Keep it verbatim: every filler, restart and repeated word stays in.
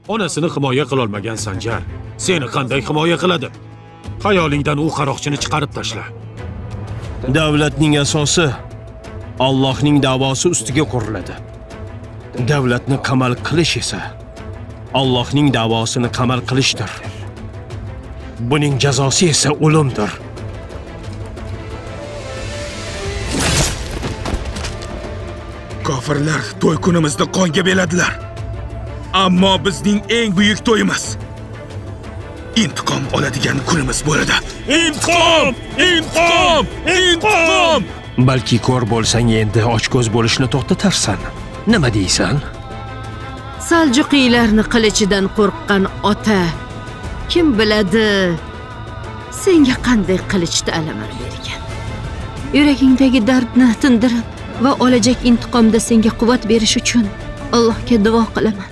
Onasini himoya qila olmagan Sanjar seni qanday himoya qiladi? Xayolingdan u qaroqchini chiqarib tashla. Davlatning asosi Allohning da'vosi ustiga quriladi. Davlatni qamal qilish esa Allohning da'vosini qamal qilishdir. Buning jazosi esa o'limdir. Kofirlar to'y kunimizni qonga beladilar. Ammo bizning eng buyuk to'yimiz intiqom oladigan kunimiz bo'ladi. Intiqom! Intiqom! Intiqom! Balki ko'r bo'lsang endi ochko'z bo'lishni to'xtatarsan. Nima deysan? Saljuqiylarni qilichidan qo'rqqan ota kim biladi senga qanday qilich ta'limlar bergan. Yuragingdagi dardni tindirib va olajak intiqomda senga quvvat berish uchun Allohga duo qilaman.